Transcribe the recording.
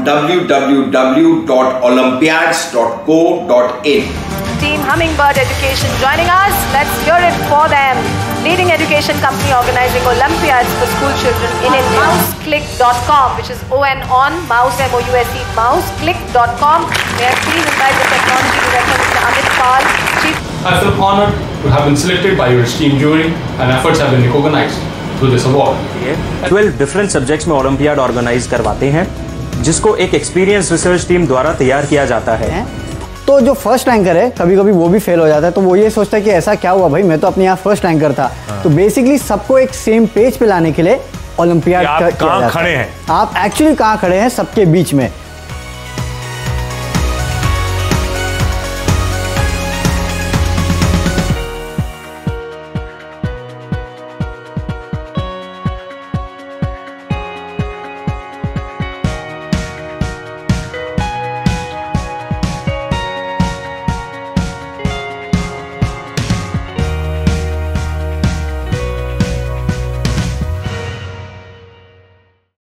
on www.olympiads.co.in. Team Hummingbird Education joining us. Let's hear it for them. Leading education company organizing Olympiads for school children in India. Mouseclick.com, which is ON, mouse, M-O-U-S-E, mouseclick.com. May I please invite the technology director, Mr. Amit Pal, Chief. I feel honored to have been selected by your esteemed jury and efforts have been recognized through this award. 12 different subjects में olympiad organise करवाते हैं, जिसको एक experience research team द्वारा तैयार किया जाता है। तो जो फर्स्ट रैंकर है कभी कभी वो भी फेल हो जाता है, तो वो ये सोचता है कि ऐसा क्या हुआ भाई, मैं तो अपने यहाँ फर्स्ट रैंकर था। तो बेसिकली सबको एक सेम पेज पे लाने के लिए ओलंपियाड कहाँ खड़े हैं, आप एक्चुअली कहाँ खड़े हैं सबके बीच में।